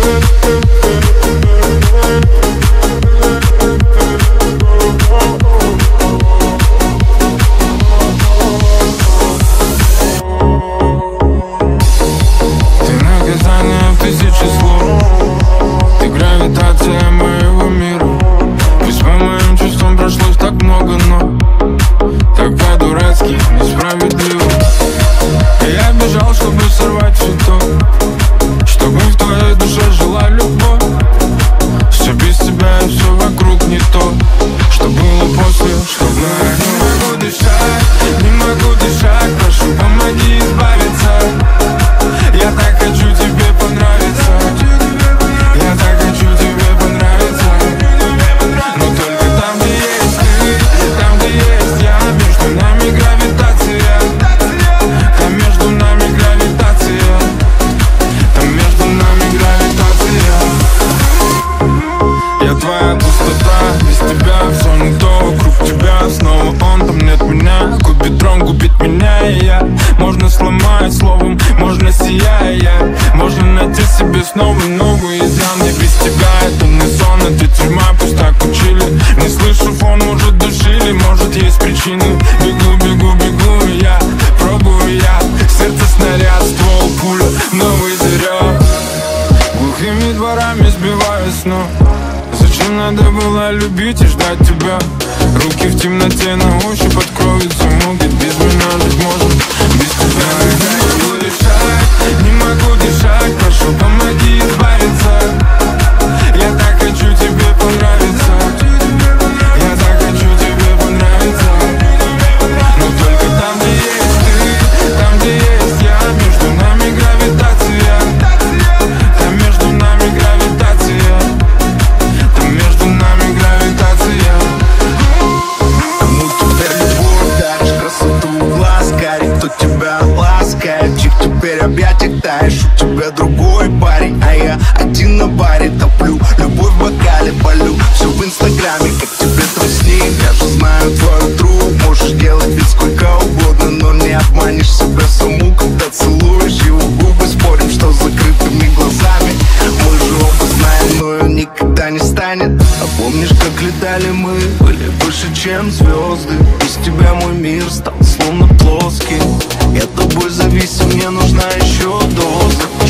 Можно сломать словом, можно сияя. Можно найти себе снова новый изъян. Я без тебя это не сон, это тюрьма, пусть так учили. Не слышу фон, может душили, может есть причины. Бегу, бегу, бегу, и я пробую я. Сердце снаряд, ствол, пуля, новый заряд. Глухими дворами сбиваю с ног. Зачем надо было любить и ждать тебя? Руки в темноте, на ощупь откроются муки. Без меня жить можно, без тебя не могу дышать, прошу, помоги избавиться. Я так хочу тебе понравиться. Я так хочу тебе понравиться. Но только там, где есть ты, там, где есть я. Между нами гравитация. Там между нами гравитация. Там между нами гравитация. Кому теперь любовь даришь, красоту в глаз карий, кто тебя ласкает, чик теперь объятик таешь. У тебя другой парень, а я один на баре топлю. Любовь в бокале полю, все в инстаграме, как тебе там с ним. Я же знаю твою тру, можешь делать ведь сколько угодно, но не обманешь себя саму, когда целуешь его губы. Спорим, что с закрытыми глазами мы же оба знаем, но ее никогда не станет. А помнишь, как летали мы, были выше, чем звезды. Без тебя мой мир стал словно плоский. Я тобой зависим, мне нужна еще доза.